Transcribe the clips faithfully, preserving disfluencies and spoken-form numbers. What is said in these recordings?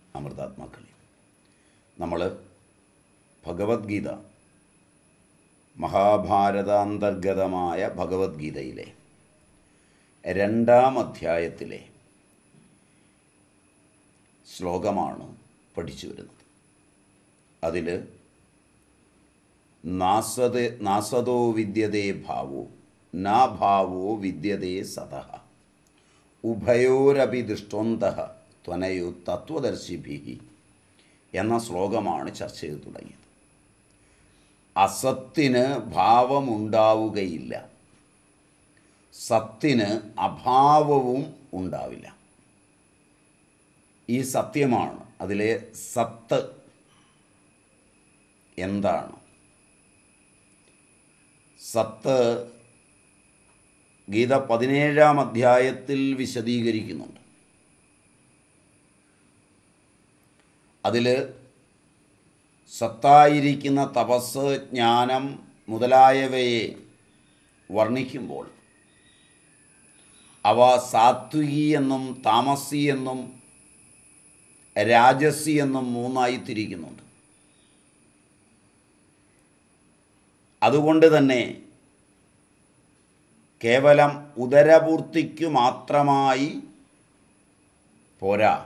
അമൃതാത്മാക്കളെ, നമ്മൾ ഭഗവത്ഗീത, മഹാഭാരതാന്തർഗതമായ ഭഗവത്ഗീതയിലെ രണ്ടാം അധ്യായത്തിലെ ശ്ലോകമാണ് പഠിച്ചു വരുന്നത്. അതിൽ നാസതേ നാസതോ വിദ്യതേ ഭാവോ നാ ഭാവോ വിദ്യതേ സതഃ ഉഭയോരപി ദൃഷ്ടോന്തഃ ത്വനയോ തത്വദർശിഭിഃ എന്ന ശ്ലോകമാണ് ചർച്ച ചെയ്തു തുടങ്ങിയത്. അസത്തിന് ഭാവമുണ്ടാവുകയില്ല, സത്തിന് അഭാവവും ഉണ്ടാവില്ല. ഈ സത്യമാണ്. അതിലെ സത്ത് എന്താണ്? സത്ത് ഗീത പതിനേഴാം അധ്യായത്തിൽ വിശദീകരിക്കുന്നുണ്ട്. അതിൽ സത്തായിരിക്കുന്ന തപസ്, ജ്ഞാനം മുതലായവയെ വർണ്ണിക്കുമ്പോൾ അവ സാത്വികി എന്നും താമസി എന്നും രാജസി എന്നും മൂന്നായി തിരിക്കുന്നുണ്ട്. അതുകൊണ്ട് തന്നെ കേവലം ഉദരപൂർത്തിക്കു മാത്രമായി പോരാ,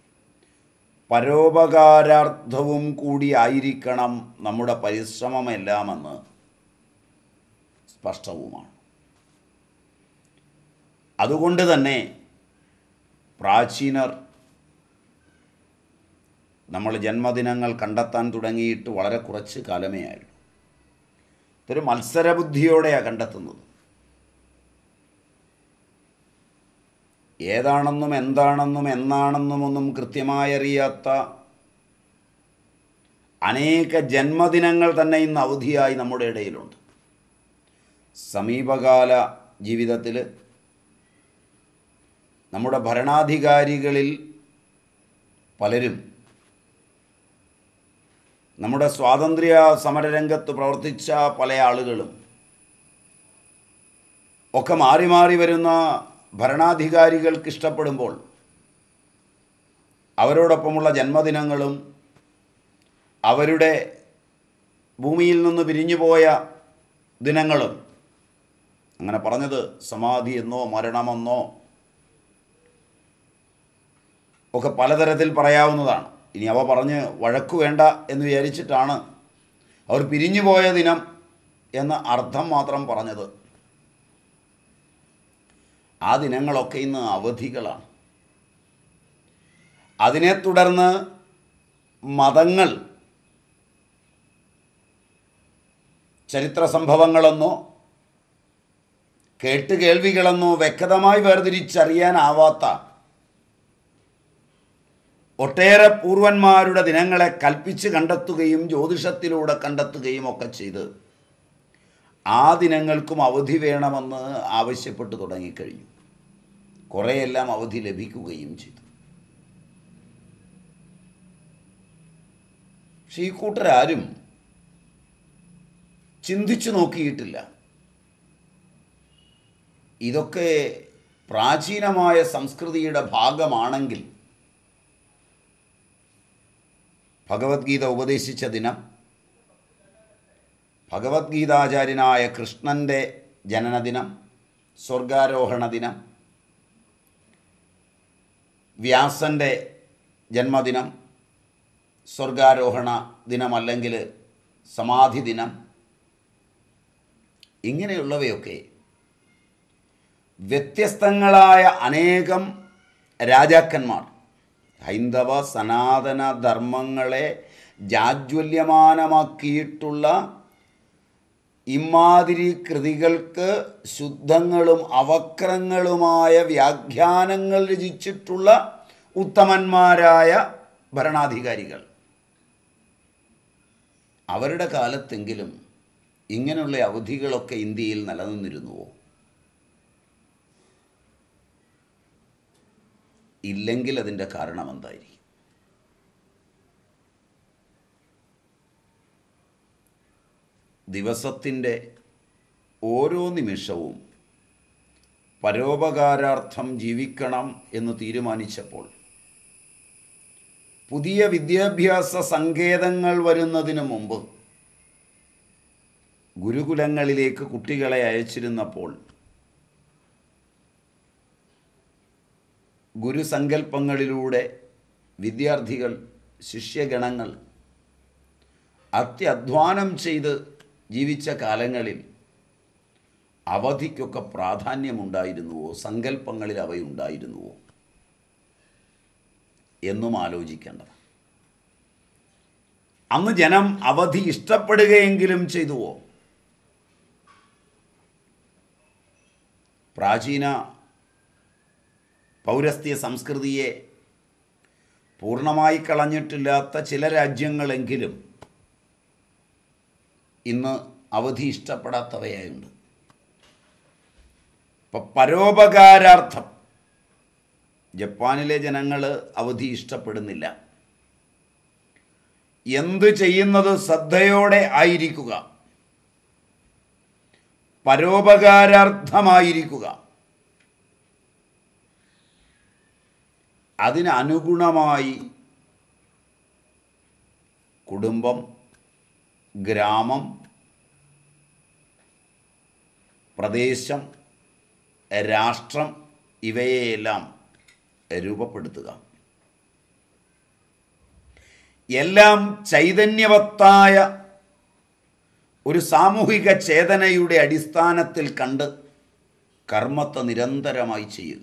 പരോപകാരാർത്ഥവും കൂടി ആയിരിക്കണം നമ്മുടെ പരിശ്രമമെല്ലാമെന്ന് സ്പഷ്ടവുമാണ്. അതുകൊണ്ട് തന്നെ പ്രാചീനർ നമ്മൾ ജന്മദിനങ്ങൾ കണ്ടെത്താൻ തുടങ്ങിയിട്ട് വളരെ കുറച്ച് കാലമേ ആയുള്ളൂ. ഇതൊരു മത്സരബുദ്ധിയോടെയാണ് കണ്ടെത്തുന്നത്. ഏതാണെന്നും എന്താണെന്നും എന്നാണെന്നും ഒന്നും കൃത്യമായി അറിയാത്ത അനേക ജന്മദിനങ്ങൾ തന്നെ ഇന്ന് അവധിയായി നമ്മുടെ ഇടയിലുണ്ട്. സമീപകാല ജീവിതത്തിൽ നമ്മുടെ ഭരണാധികാരികളിൽ പലരും നമ്മുടെ സ്വാതന്ത്ര്യ സമരരംഗത്ത് പ്രവർത്തിച്ച പല ആളുകളും ഒക്കെ മാറി മാറി വരുന്ന ഭരണാധികാരികൾക്ക് ഇഷ്ടപ്പെടുമ്പോൾ അവരോടൊപ്പമുള്ള ജന്മദിനങ്ങളും അവരുടെ ഭൂമിയിൽ നിന്ന് പിരിഞ്ഞുപോയ ദിനങ്ങളും, അങ്ങനെ പറഞ്ഞത് സമാധി എന്നോ മരണമെന്നോ ഒക്കെ പലതരത്തിൽ പറയാവുന്നതാണ്. ഇനി അവ പറഞ്ഞ് വഴക്കു വേണ്ട എന്ന് വിചാരിച്ചിട്ടാണ് അവർ പിരിഞ്ഞുപോയ ദിനം എന്ന അർത്ഥം മാത്രം പറഞ്ഞത്. ആ ദിനങ്ങളൊക്കെ ഇന്ന് അവധികളാണ്. അതിനെ തുടർന്ന് മതങ്ങൾ ചരിത്ര സംഭവങ്ങളെന്നോ കേട്ടുകേൾവികളെന്നോ വ്യക്തമായി വേർതിരിച്ചറിയാനാവാത്ത ഒട്ടേറെ പൂർവന്മാരുടെ ദിനങ്ങളെ കൽപ്പിച്ച് കണ്ടെത്തുകയും ജ്യോതിഷത്തിലൂടെ കണ്ടെത്തുകയും ഒക്കെ ചെയ്ത് ആ ദിനങ്ങൾക്കും അവധി വേണമെന്ന് ആവശ്യപ്പെട്ടു തുടങ്ങിക്കഴിഞ്ഞു. കുറേയെല്ലാം അവധി ലഭിക്കുകയും ചെയ്തു. പക്ഷെ ഈ കൂട്ടരാരും ചിന്തിച്ചു നോക്കിയിട്ടില്ല. ഇതൊക്കെ പ്രാചീനമായ സംസ്കൃതിയുടെ ഭാഗമാണെങ്കിൽ ഭഗവത്ഗീത ഉപദേശിച്ച ദിനം, ഭഗവത്ഗീതാചാര്യനായ കൃഷ്ണൻ്റെ ജനനദിനം, സ്വർഗാരോഹണ ദിനം, വ്യാസൻ്റെ ജന്മദിനം, സ്വർഗാരോഹണ ദിനമല്ലെങ്കിൽ സമാധി ദിനം, ഇങ്ങനെയുള്ളവയൊക്കെ വ്യത്യസ്തങ്ങളായ അനേകം രാജാക്കന്മാർ ഹൈന്ദവ സനാതന ധർമ്മങ്ങളെ ജാജ്വല്യമാനമാക്കിയിട്ടുള്ള ഇമാതിരി കൃതികൾക്ക് ശുദ്ധങ്ങളും അവക്രങ്ങളുമായ വ്യാഖ്യാനങ്ങൾ രചിച്ചിട്ടുള്ള ഉത്തമന്മാരായ ഭരണാധികാരികൾ, അവരുടെ കാലത്തെങ്കിലും ഇങ്ങനെയുള്ള അവധികളൊക്കെ ഇന്ത്യയിൽ നിലനിന്നിരുന്നുവോ? ഇല്ലെങ്കിൽ അതിൻ്റെ കാരണം എന്തായിരിക്കും? ദിവസത്തിൻ്റെ ഓരോ നിമിഷവും പരോപകാരാർത്ഥം ജീവിക്കണം എന്ന് തീരുമാനിച്ചപ്പോൾ പുതിയ വിദ്യാഭ്യാസ സങ്കേതങ്ങൾ വരുന്നതിന് മുമ്പ് ഗുരുകുലങ്ങളിലേക്ക് കുട്ടികളെ അയച്ചിരുന്നപ്പോൾ ഗുരുസങ്കല്പങ്ങളിലൂടെ വിദ്യാർത്ഥികൾ, ശിഷ്യഗണങ്ങൾ അത്യധ്വാനം ചെയ്ത് ജീവിച്ച കാലങ്ങളിൽ അവധിക്കൊക്കെ പ്രാധാന്യമുണ്ടായിരുന്നുവോ, സങ്കല്പങ്ങളിൽ അവയുണ്ടായിരുന്നുവോ എന്നും ആലോചിക്കേണ്ടത്. അന്ന് ജനം അവധി ഇഷ്ടപ്പെടുകയെങ്കിലും ചെയ്തുവോ? പ്രാചീന പൗരസ്ത്യ സംസ്കൃതിയെ പൂർണ്ണമായി കളഞ്ഞിട്ടില്ലാത്ത ചില രാജ്യങ്ങളെങ്കിലും ഇന്ന് അവധി ഇഷ്ടപ്പെടാത്തവയായുണ്ട്. ഇപ്പം പരോപകാരാർത്ഥം ജപ്പാനിലെ ജനങ്ങൾ അവധി ഇഷ്ടപ്പെടുന്നില്ല. എന്ത് ചെയ്യുന്നത് ശ്രദ്ധയോടെ ആയിരിക്കുക, പരോപകാരാർത്ഥമായിരിക്കുക. അതിനനുഗുണമായി കുടുംബം, ഗ്രാമം, പ്രദേശം, രാഷ്ട്രം ഇവയെയെല്ലാം രൂപപ്പെടുത്തുക. എല്ലാം ചൈതന്യവത്തായ ഒരു സാമൂഹിക ചേതനയുടെ അടിസ്ഥാനത്തിൽ കണ്ട് കർമ്മത്തെ നിരന്തരമായി ചെയ്യുക.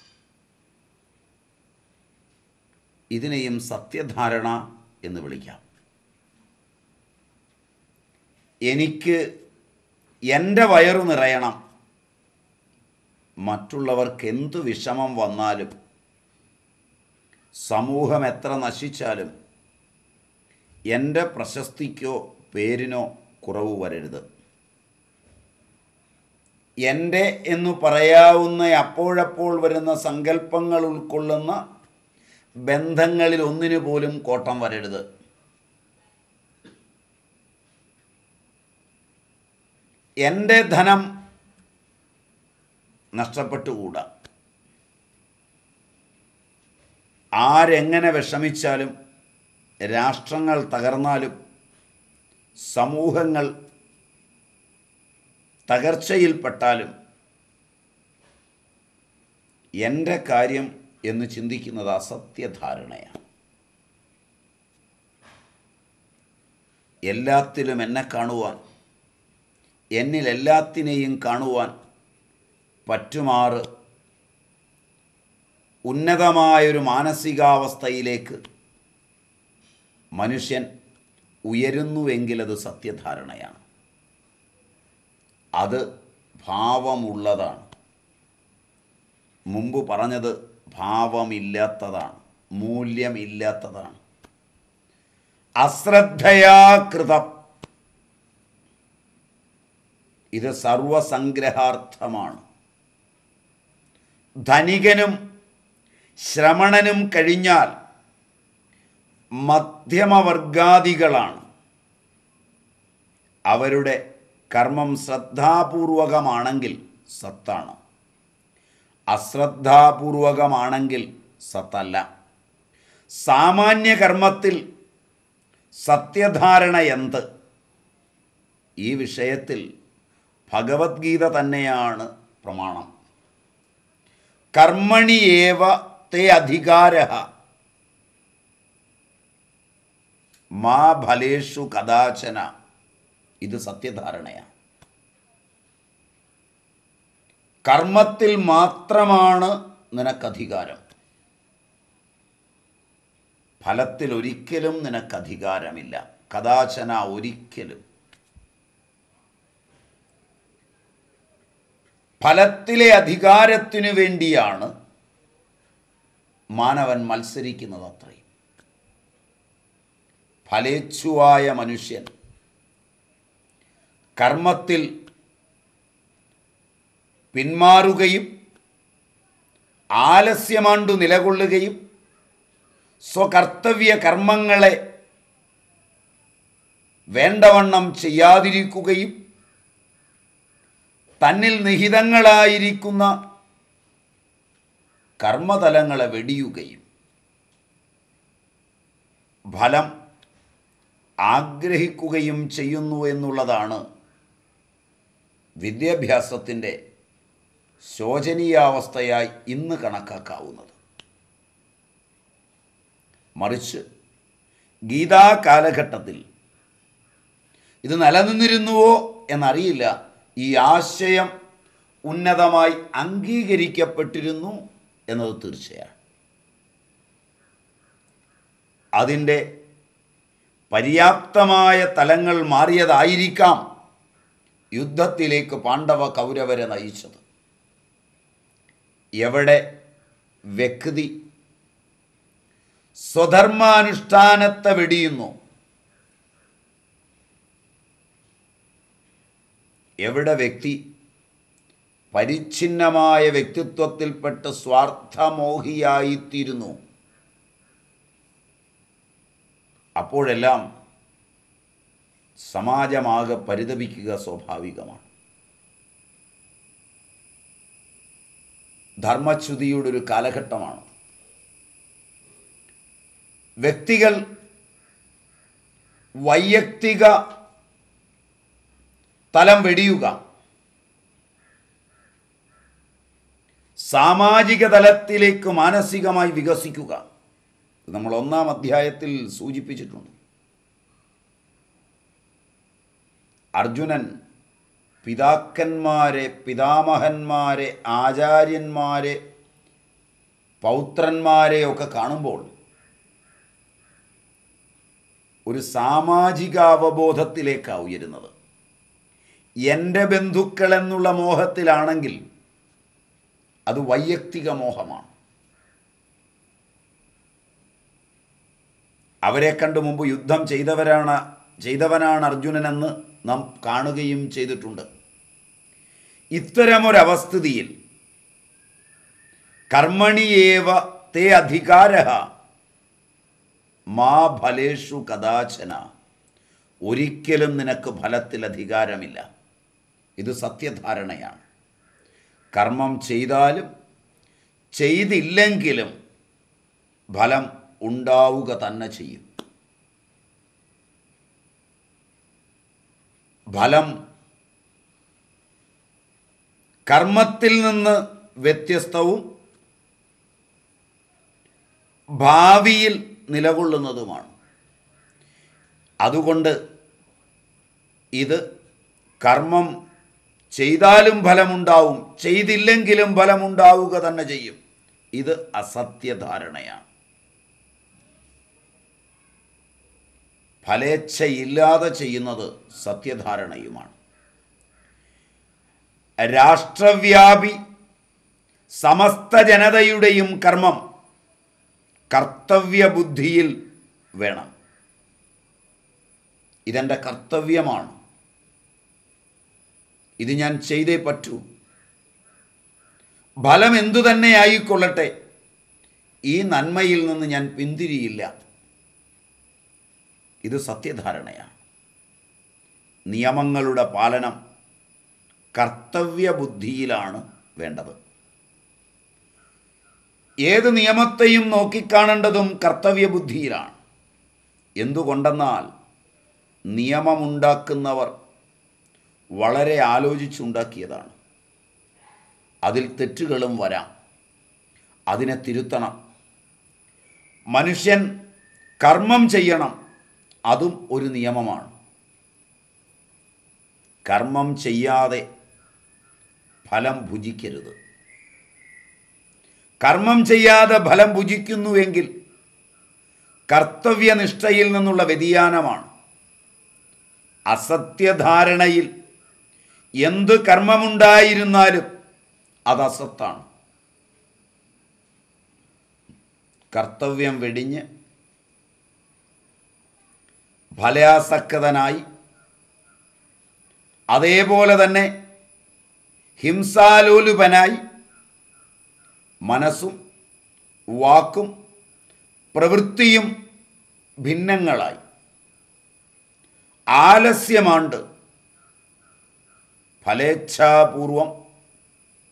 ഇതിനെയും സത്യധാരണ എന്ന് വിളിക്കാം. എനിക്ക് എൻ്റെ വയറു നിറയണം, മറ്റുള്ളവർക്ക് എന്തു വിഷമം വന്നാലും സമൂഹം എത്ര നശിച്ചാലും എൻ്റെ പ്രശസ്തിക്കോ പേരിനോ കുറവ് വരരുത്. എൻ്റെ എന്നു പറയാവുന്ന അപ്പോഴപ്പോൾ വരുന്ന സങ്കല്പങ്ങൾ ഉൾക്കൊള്ളുന്ന ബന്ധങ്ങളിൽ ഒന്നിനു പോലും കോട്ടം വരരുത്. എൻ്റെ ധനം നഷ്ടപ്പെട്ടുകൂടാ. ആരെങ്ങനെ വിഷമിച്ചാലും, രാഷ്ട്രങ്ങൾ തകർന്നാലും, സമൂഹങ്ങൾ തകർച്ചയിൽപ്പെട്ടാലും എൻ്റെ കാര്യം എന്ന് ചിന്തിക്കുന്നത് അസത്യധാരണയാണ്. എല്ലാത്തിലും എന്നെ കാണുവാൻ, എന്നിൽ എല്ലാത്തിനെയും കാണുവാൻ പറ്റുമാറ് ഉന്നതമായൊരു മാനസികാവസ്ഥയിലേക്ക് മനുഷ്യൻ ഉയരുന്നുവെങ്കിലത് സത്യധാരണയാണ്. അത് ഭാവമുള്ളതാണ്. മുമ്പ് പറഞ്ഞത് ഭാവമില്ലാത്തതാണ്, മൂല്യമില്ലാത്തതാണ്. അശ്രദ്ധയാകൃതം, ഇത് സർവസംഗ്രഹാർത്ഥമാണ്. ധനികനും ശ്രമണനും കഴിഞ്ഞാൽ മധ്യമവർഗാദികളാണ്. അവരുടെ കർമ്മം ശ്രദ്ധാപൂർവകമാണെങ്കിൽ സത്താണ്, അശ്രദ്ധാപൂർവകമാണെങ്കിൽ സത്തല്ല. സാമാന്യ കർമ്മത്തിൽ സത്യധാരണ എന്ത്? ഈ വിഷയത്തിൽ ഭഗവത്ഗീത തന്നെയാണ് പ്രമാണം. കർമ്മണിയേവ തേ അധികാരഃ മാ ഫലേഷു കദാചന. ഇത് സത്യധാരണയാണ്. കർമ്മത്തിൽ മാത്രമാണ് നിനക്കധികാരം, ഫലത്തിൽ ഒരിക്കലും നിനക്കധികാരമില്ല. കദാചന, ഒരിക്കലും. ഫലത്തിലെ അധികാരത്തിനു വേണ്ടിയാണ് മാനവൻ മത്സരിക്കുന്നത്. അത്രയും ഫലേച്ഛുവായ മനുഷ്യൻ കർമ്മത്തിൽ പിന്മാറുകയും ആലസ്യമാണ്ടു നിലകൊള്ളുകയും സ്വകർത്തവ്യ കർമ്മങ്ങളെ വേണ്ടവണ്ണം ചെയ്യാതിരിക്കുകയും തന്നിൽ നിഹിതങ്ങളായിരിക്കുന്ന കർമ്മതലങ്ങളെ വെടിയുകയും ഫലം ആഗ്രഹിക്കുകയും ചെയ്യുന്നു എന്നുള്ളതാണ് വിദ്യാഭ്യാസത്തിൻ്റെ ശോചനീയാവസ്ഥയായി ഇന്ന് കണക്കാക്കാവുന്നത്. മറിച്ച് ഗീതാ കാലഘട്ടത്തിൽ ഇത് നിലനിന്നിരുന്നുവോ എന്നറിയില്ല, ഈ ആശയം ഉന്നതമായി അംഗീകരിക്കപ്പെട്ടിരുന്നു എന്നത് തീർച്ചയാണ്. അതിൻ്റെ പര്യാപ്തമായ തലങ്ങൾ മാറിയതായിരിക്കാം യുദ്ധത്തിലേക്ക് പാണ്ഡവ കൗരവരെ നയിച്ചത്. എവിടെ വ്യക്തി സ്വധർമാനുഷ്ഠാനത്തെ വെടിയുന്നു, എവിടെ വ്യക്തി പരിച്ഛിന്നമായ വ്യക്തിത്വത്തിൽപ്പെട്ട് സ്വാർത്ഥമോഹിയായിത്തീരുന്നു, അപ്പോഴെല്ലാം സമാജമാകെ പരിതപിക്കുക സ്വാഭാവികമാണ്. ധർമ്മച്യുതിയുടെ ഒരു കാലഘട്ടമാണ്. വ്യക്തികൾ വൈയക്തിക തലം വെടിയുക, സാമാജിക തലത്തിലേക്ക് മാനസികമായി വികസിക്കുക. നമ്മൾ ഒന്നാം അധ്യായത്തിൽ സൂചിപ്പിച്ചിട്ടുണ്ട്. അർജുനൻ പിതാക്കന്മാരെ, പിതാമഹന്മാരെ, ആചാര്യന്മാരെ, പൗത്രന്മാരെയൊക്കെ കാണുമ്പോൾ ഒരു സാമാജിക അവബോധത്തിലേക്കാണ് ഉയരുന്നത്. എൻ്റെ ബന്ധുക്കൾ എന്നുള്ള മോഹത്തിലാണെങ്കിൽ അത് വൈയക്തിക മോഹമാണ്. അവരെ കണ്ട് മുമ്പ് യുദ്ധം ചെയ്തവരാണ് ചെയ്തവനാണ് അർജുനനെന്ന് നാം കാണുകയും ചെയ്തിട്ടുണ്ട്. ഇത്തരമൊരവസ്ഥിതിയിൽ കർമ്മണിയേവ തേ അധികാരഃ മാ ഫലേഷു കദാചന, ഒരിക്കലും നിനക്ക് ഫലത്തിൽ അധികാരമില്ല. ഇത് സത്യധാരണയാണ്. കർമ്മം ചെയ്താലും ചെയ്തില്ലെങ്കിലും ഫലം ഉണ്ടാവുക തന്നെ ചെയ്യും. ഫലം കർമ്മത്തിൽ നിന്ന് വ്യത്യസ്തവും ഭാവിയിൽ നിലകൊള്ളുന്നതുമാണ്. അതുകൊണ്ട് ഇത് കർമ്മം ചെയ്താലും ഫലമുണ്ടാവും, ചെയ്തില്ലെങ്കിലും ഫലമുണ്ടാവുക തന്നെ ചെയ്യും. ഇത് അസത്യധാരണയാണ്. ഫലേച്ഛയില്ലാതെ ചെയ്യുന്നത് സത്യധാരണയുമാണ്. രാഷ്ട്രവ്യാപി സമസ്ത ജനതയുടെയും കർമ്മം കർത്തവ്യബുദ്ധിയിൽ വേണം. ഇതെൻ്റെ കർത്തവ്യമാണ്, ഇത് ഞാൻ ചെയ്തേ പറ്റൂ. ഫലം എന്തു തന്നെ ആയിക്കൊള്ളട്ടെ, ഈ നന്മയിൽ നിന്ന് ഞാൻ പിന്തിരിയില്ല. ഇത് സത്യധാരണയാണ്. നിയമങ്ങളുടെ പാലനം കർത്തവ്യബുദ്ധിയിലാണ് വേണ്ടത്. ഏത് നിയമത്തെയും നോക്കിക്കാണേണ്ടതും കർത്തവ്യബുദ്ധിയിലാണ്. എന്തുകൊണ്ടെന്നാൽ നിയമമുണ്ടാക്കുന്നവർ വളരെ ആലോചിച്ചുണ്ടാക്കിയതാണ്. അതിൽ തെറ്റുകളും വരാം, അതിനെ തിരുത്തണം. മനുഷ്യൻ കർമ്മം ചെയ്യണം, അതും ഒരു നിയമമാണ്. കർമ്മം ചെയ്യാതെ ഫലം ഭുജിക്കരുത്. കർമ്മം ചെയ്യാതെ ഫലം ഭുജിക്കുന്നുവെങ്കിൽ കർത്തവ്യനിഷ്ഠയിൽ നിന്നുള്ള വ്യതിയാനമാണ്. അസത്യധാരണയിൽ എന്ത് കർമ്മമുണ്ടായിരുന്നാലും അത് അസത്താണ്. കർത്തവ്യം വെടിഞ്ഞ് ഫലാസക്തനായി, അതേപോലെ തന്നെ ഹിംസാലോലുപനായി, മനസ്സും വാക്കും പ്രവൃത്തിയും ഭിന്നങ്ങളായി, ആലസ്യമാണ്ട് ഫലേച്ഛാപൂർവം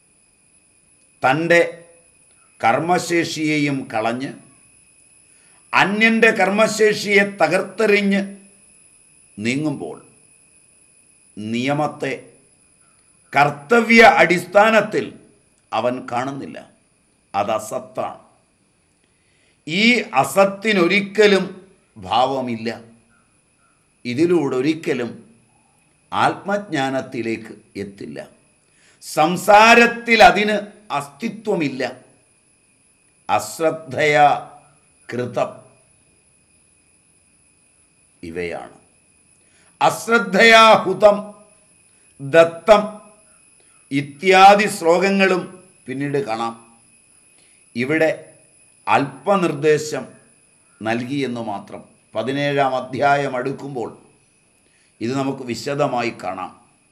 തൻ്റെ കർമ്മശേഷിയെയും കളഞ്ഞ് അന്യൻ്റെ കർമ്മശേഷിയെ തകർത്തെറിഞ്ഞ് നീങ്ങുമ്പോൾ നിയമത്തെ കർത്തവ്യ അടിസ്ഥാനത്തിൽ അവൻ കാണുന്നില്ല. അത് അസത്താണ്. ഈ അസത്തിനൊരിക്കലും ഭാവമില്ല. ഇതിലൂടെ ഒരിക്കലും ആത്മജ്ഞാനത്തിലേക്ക് എത്തില്ല. സംസാരത്തിൽ അതിന് അസ്തിത്വമില്ല. അശ്രദ്ധയാ കൃതം ഇവയാണ്. അശ്രദ്ധയാ ഹുതം ദത്തം ഇത്യാദി ശ്ലോകങ്ങളും പിന്നീട് കാണാം. ഇവിടെ അല്പനിർദ്ദേശം നൽകിയെന്ന് മാത്രം. പതിനേഴാം അധ്യായം അടുക്കുമ്പോൾ ഇത് നമുക്ക് വിശദമായി കാണാം.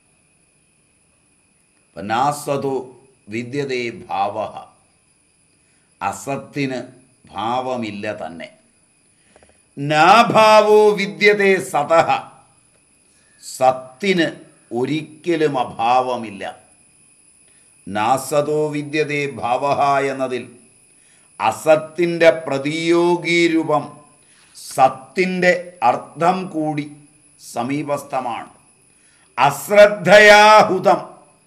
നാസതോ വിദ്യതേ ഭാവ, അസത്തിന് ഭാവമില്ല തന്നെ. നാഭാവോ വിദ്യതേ സതഃ, സത്തിന് ഒരിക്കലും അഭാവമില്ല. നാസതോ വിദ്യതേ ഭാവ എന്നതിൽ അസത്തിൻ്റെ പ്രതിയോഗീരൂപം സത്തിൻ്റെ അർത്ഥം കൂടി സമീപസ്ഥമാണ്. അശ്രദ്ധയാഹുതം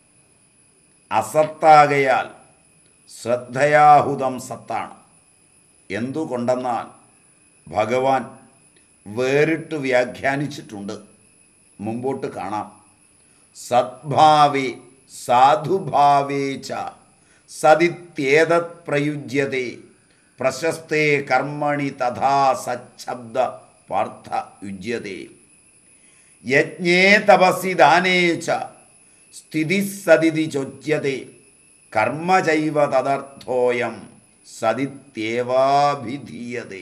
അസത്താകയാൽ ശ്രദ്ധയാഹുതം സത്താണ്. എന്തുകൊണ്ടെന്നാൽ ഭഗവാൻ വേറിട്ട് വ്യാഖ്യാനിച്ചിട്ടുണ്ട്. മുമ്പോട്ട് കാണാം. സദ്ഭാവേ സാധുഭാവേ ച സദിത്യേതത് പ്രയുജ്യതേ പ്രശസ്തേ കർമ്മണി തഥാ സച്ഛബ്ദ പാർത്ഥ യുജ്യതേ യജ്ഞേ തപസി ദാനേ ച സ്ഥിതി സദിതി ചൊച്യതേ കർമ്മ ചൈവ തദർത്ഥോയം സദിത്യേവാഭിധീയതേ.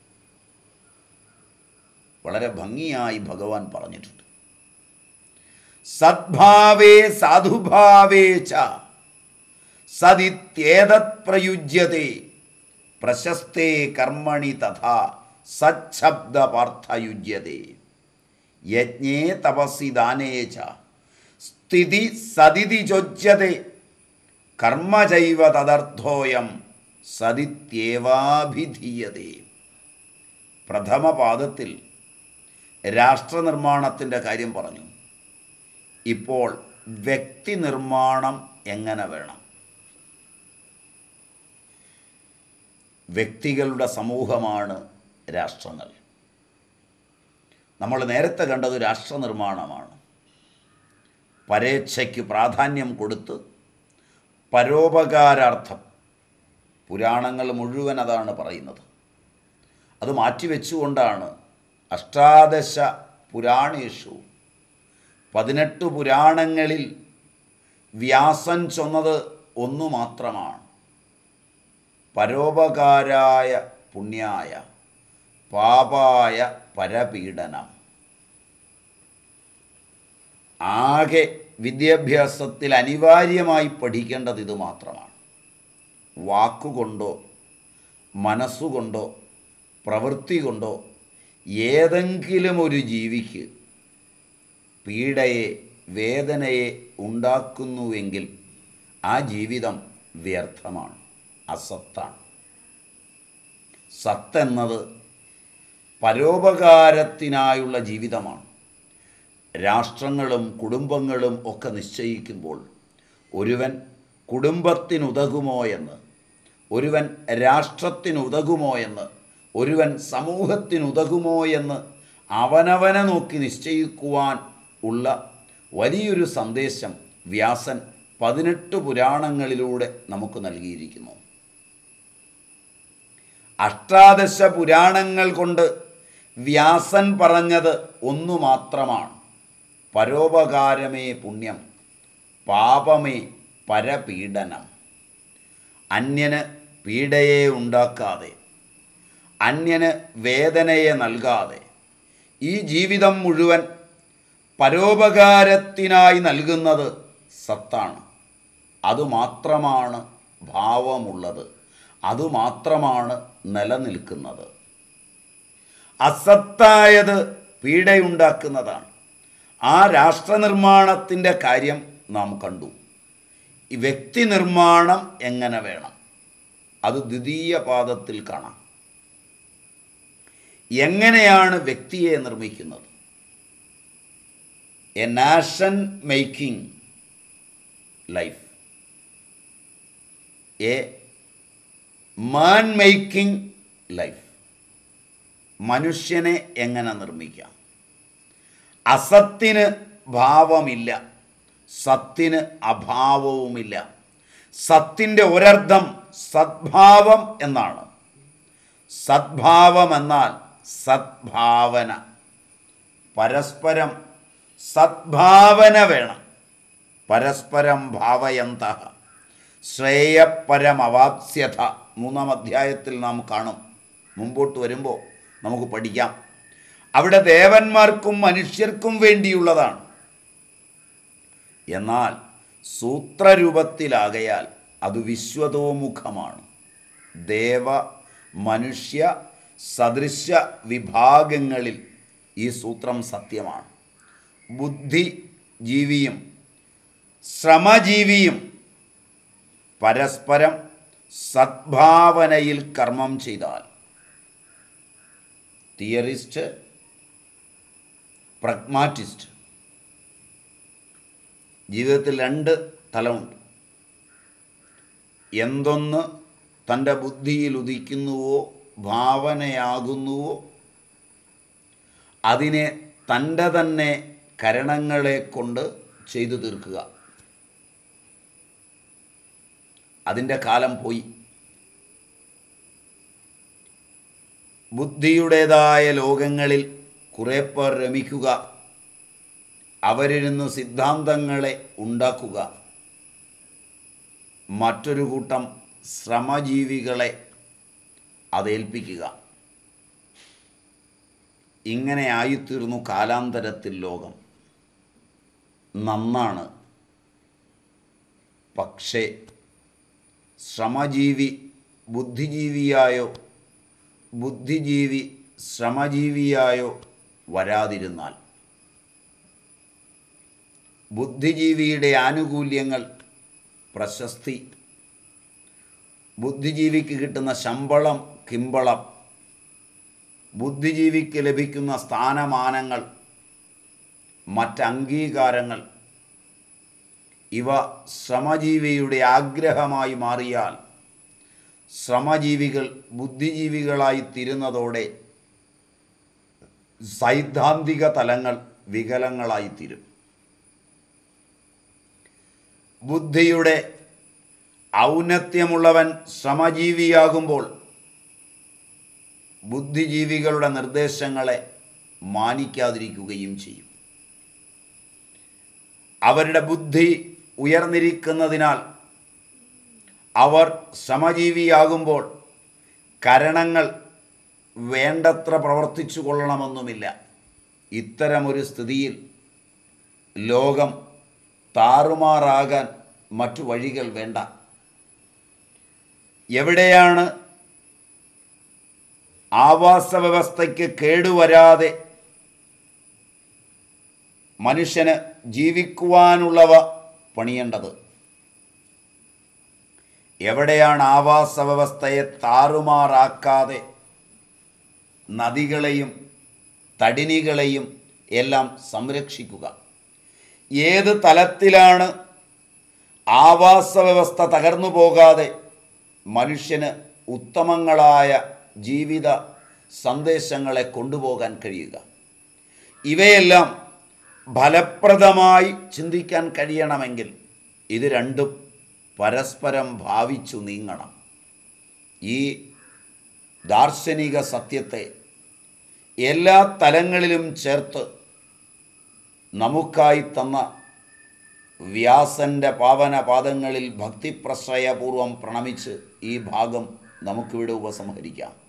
വളരെ ഭംഗിയായി ഭഗവാൻ പറഞ്ഞിട്ടുണ്ട്. സദ്ഭാവേ സാധുഭാവേ ച സദിത്യേതത് പ്രയുജ്യതേ പ്രശസ്തേ കർമ്മണി തഥാ സച്ഛബ്ദ പാർത്ഥ യുജ്യതേ യജ്ഞേ തപസി ദാനേ ച സ്ഥിതി സദിതി ചൊച്യതേ കർമ്മ ചൈവ തദർത്ഥോയം സദിത്യേവാഭിധീയതേ. പ്രഥമ പാദത്തിൽ രാഷ്ട്രനിർമ്മാണത്തിൻ്റെ കാര്യം പറഞ്ഞു. ഇപ്പോൾ വ്യക്തി നിർമ്മാണം എങ്ങനെ വേണം? വ്യക്തികളുടെ സമൂഹമാണ് രാഷ്ട്രങ്ങൾ. നമ്മൾ നേരത്തെ കണ്ടത് രാഷ്ട്രനിർമ്മാണമാണ്. പരേച്ഛയ്ക്ക് പ്രാധാന്യം കൊടുത്ത് പരോപകാരാർത്ഥം, പുരാണങ്ങൾ മുഴുവൻ അതാണ് പറയുന്നത്. അത് മാറ്റിവെച്ചുകൊണ്ടാണ് അഷ്ടാദശ പുരാണേഷു, പതിനെട്ട് പുരാണങ്ങളിൽ വ്യാസൻ ചൊന്നത് ഒന്നു മാത്രമാണ്. പരോപകാരായ പുണ്യായ പാപായ പരപീഡനം. ആകെ വിദ്യാഭ്യാസത്തിൽ അനിവാര്യമായി പഠിക്കേണ്ടത് ഇത് മാത്രമാണ്. വാക്കുകൊണ്ടോ മനസ്സുകൊണ്ടോ പ്രവൃത്തി കൊണ്ടോ ഏതെങ്കിലും ഒരു ജീവിക്ക് പീഡയെ വേദനയെ ഉണ്ടാക്കുന്നുവെങ്കിൽ ആ ജീവിതം വ്യർത്ഥമാണ്, അസത്താണ്. സത്തെന്നത് പരോപകാരത്തിനായുള്ള ജീവിതമാണ്. രാഷ്ട്രങ്ങളും കുടുംബങ്ങളും ഒക്കെ നിശ്ചയിക്കുമ്പോൾ ഒരുവൻ കുടുംബത്തിനുതകുമോ എന്ന്, ഒരുവൻ രാഷ്ട്രത്തിനുതകുമോ എന്ന്, ഒരുവൻ സമൂഹത്തിനുതകുമോ എന്ന് അവനവനെ നോക്കി നിശ്ചയിക്കുവാൻ ഉള്ള വലിയൊരു സന്ദേശം വ്യാസൻ പതിനെട്ട് പുരാണങ്ങളിലൂടെ നമുക്ക് നൽകിയിരിക്കുന്നു. അഷ്ടാദശ പുരാണങ്ങൾ കൊണ്ട് വ്യാസൻ പറഞ്ഞത് ഒന്നു മാത്രമാണ്: പരോപകാരമേ പുണ്യം, പാപമേ പരപീഡനം. അന്യന് പീഡയെ ഉണ്ടാക്കാതെ, അന്യന് വേദനയെ നൽകാതെ ഈ ജീവിതം മുഴുവൻ പരോപകാരത്തിനായി നൽകുന്നത് സത്താണ്. അതുമാത്രമാണ് ഭാവമുള്ളത്, അതുമാത്രമാണ് നിലനിൽക്കുന്നത്. അസത്തായത് പീഡയുണ്ടാക്കുന്നതാണ്. ആ രാഷ്ട്രനിർമ്മാണത്തിൻ്റെ കാര്യം നാം കണ്ടു. ഈ വ്യക്തി നിർമ്മാണം എങ്ങനെ വേണം, അത് ദ്വിതീയ പാദത്തിൽ കാണാം. എങ്ങനെയാണ് വ്യക്തിയെ നിർമ്മിക്കുന്നത്? A nation making life, a man making life. മനുഷ്യനെ എങ്ങനെ നിർമ്മിക്കാം? അസത്തിന് ഭാവമില്ല, സത്തിന് അഭാവവുമില്ല. സത്തിൻ്റെ ഒരർത്ഥം സദ്ഭാവം എന്നാണ്. സദ്ഭാവം എന്നാൽ സദ്ഭാവന. പരസ്പരം സദ്ഭാവന വേണം. പരസ്പരം ഭാവയന്തഃ ശ്രേയപരമവാപ്സ്യഥ മൂന്നാം അധ്യായത്തിൽ നാം കാണും. മുമ്പോട്ട് വരുമ്പോൾ നമുക്ക് പഠിക്കാം. അവിടെ ദേവന്മാർക്കും മനുഷ്യർക്കും വേണ്ടിയുള്ളതാണ്. എന്നാൽ സൂത്രരൂപത്തിലാകയാൽ അത് വിശ്വതോമുഖമാണ്. ദേവ മനുഷ്യ സദൃശ വിഭാഗങ്ങളിൽ ഈ സൂത്രം സത്യമാണ്. ബുദ്ധിജീവിയും ശ്രമജീവിയും പരസ്പരം സദ്ഭാവനയിൽ കർമ്മം ചെയ്താൽ, തിയറിസ്റ്റ് പ്രഗ്മാറ്റിസ്റ്റ്, ജീവിതത്തിൽ രണ്ട് തലമുണ്ട്. എന്തൊന്ന് തൻ്റെ ബുദ്ധിയിൽ ഉദിക്കുന്നുവോ ഭാവനയാകുന്നുവോ അതിനെ തൻ്റെ തന്നെ കരണങ്ങളെ കൊണ്ട് ചെയ്തു തീർക്കുക. അതിൻ്റെ കാലം പോയി. ബുദ്ധിയുടേതായ ലോകങ്ങളിൽ കുറേ പേർ രമിക്കുക, അവരിരുന്ന് സിദ്ധാന്തങ്ങളെ ഉണ്ടാക്കുക. മറ്റൊരു കൂട്ടം ശ്രമജീവികളെ അതേൽപ്പിക്കുക. ഇങ്ങനെ ആയിത്തീർന്നു കാലാന്തരത്തിൽ ലോകം. നന്നാണ്. പക്ഷേ ശ്രമജീവി ബുദ്ധിജീവിയായോ ബുദ്ധിജീവി ശ്രമജീവിയായോ വരാതിരുന്നാൽ, ബുദ്ധിജീവിയുടെ ആനുകൂല്യങ്ങൾ, പ്രശസ്തി, ബുദ്ധിജീവിക്ക് കിട്ടുന്ന ശമ്പളം, കിമ്പളം, ബുദ്ധിജീവിക്ക് ലഭിക്കുന്ന സ്ഥാനമാനങ്ങൾ, മറ്റംഗീകാരങ്ങൾ, ഇവ ശ്രമജീവിയുടെ ആഗ്രഹമായി മാറിയാൽ ശ്രമജീവികൾ ബുദ്ധിജീവികളായി തീരുന്നതോടെ സൈദ്ധാന്തിക തലങ്ങൾ വികലങ്ങളായിത്തീരും. ബുദ്ധിയുടെ ഔന്നത്യമുള്ളവൻ ശ്രമജീവിയാകുമ്പോൾ ബുദ്ധിജീവികളുടെ നിർദ്ദേശങ്ങളെ മാനിക്കാതിരിക്കുകയും ചെയ്യും. അവരുടെ ബുദ്ധി ഉയർന്നിരിക്കുന്നതിനാൽ അവർ ശ്രമജീവിയാകുമ്പോൾ കരണങ്ങൾ വേണ്ടത്ര പ്രവർത്തിച്ചു കൊള്ളണമെന്നുമില്ല. ഇത്തരമൊരു സ്ഥിതിയിൽ ലോകം താറുമാറാകാൻ മറ്റു വഴികൾ വേണ്ട. എവിടെയാണ് ആവാസ വ്യവസ്ഥയ്ക്ക് കേടുവരാതെ മനുഷ്യന് ജീവിക്കുവാനുള്ളവ പണിയേണ്ടത്, എവിടെയാണ് ആവാസ വ്യവസ്ഥയെ താറുമാറാക്കാതെ നദികളെയും തടിനികളെയും എല്ലാം സംരക്ഷിക്കുക, ഏത് തലത്തിലാണ് ആവാസ വ്യവസ്ഥ തകർന്നു പോകാതെ മനുഷ്യന് ഉത്തമങ്ങളായ ജീവിത സന്ദേശങ്ങളെ കൊണ്ടുപോകാൻ കഴിയുക, ഇവയെല്ലാം ഫലപ്രദമായി ചിന്തിക്കാൻ കഴിയണമെങ്കിൽ ഇത് രണ്ടും പരസ്പരം ഭാവിച്ചു നീങ്ങണം. ഈ ദാർശനിക സത്യത്തെ എല്ലാ തലങ്ങളിലും ചേർത്ത് നമുക്കായി തന്ന വ്യാസൻ്റെ പാവന പാദങ്ങളിൽ ഭക്തിപ്രശ്രയപൂർവം പ്രണമിച്ച് ഈ ഭാഗം നമുക്കിവിടെ ഉപസംഹരിക്കാം.